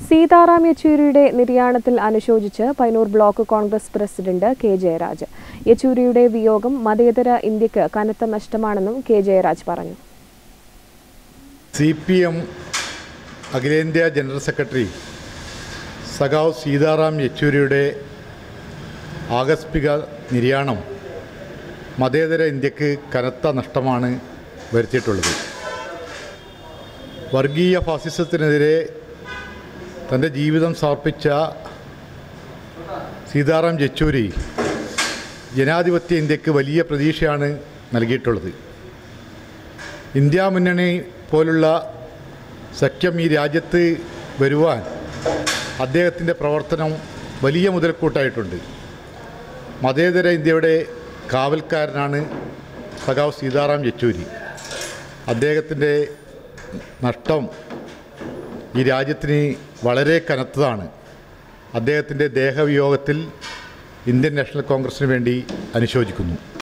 സീതാറാം യെച്ചൂരിയുടെ നിര്യാണത്തിൽ അനുശോചിച്ച് Payyanur block Congress president K Jayaraj. യെച്ചൂരിയുടെ വിയോഗം മതേതര ഇന്ത്യക്ക് കനത്ത നഷ്ടമാണെന്നും കെ ജയരാജ് പറഞ്ഞു. CPM അഖിലേന്ത്യാ ജനറൽ സെക്രട്ടറി സഖാവ് സീതാറാം യെച്ചൂരിയുടെ ആകസ്മിക നിര്യാണം മതേതര ഇന്ത്യക്ക് കനത്ത നഷ്ടമാണ് വരുത്തിയിട്ടുള്ളത്. വർഗീയ ഫാസിസത്തിനെതിരെ തൻ്റെ ജീവിതം സമർപ്പിച്ച സീതാറാം യെച്ചൂരി ജനാധിപത്യ ഇന്ത്യക്ക് വലിയ പ്രതീക്ഷയാണ് നൽകിയിട്ടുള്ളത്. ഇന്ത്യ മുന്നണി പോലുള്ള സഖ്യം ഈ രാജ്യത്ത് വരുവാൻ അദ്ദേഹത്തിൻ്റെ പ്രവർത്തനം വലിയ മുതൽക്കൂട്ടായിട്ടുണ്ട്. മതേതര ഇന്ത്യയുടെ കാവൽക്കാരനാണ് സഖാവ് സീതാറാം യെച്ചൂരി. അദ്ദേഹത്തിൻ്റെ നഷ്ടം ഈ രാജ്യത്തിന് വളരെ കനത്തതാണ്. അദ്ദേഹത്തിൻ്റെ ദേഹവിയോഗത്തിൽ ഇന്ത്യൻ നാഷണൽ കോൺഗ്രസിന് വേണ്ടി അനുശോചിക്കുന്നു.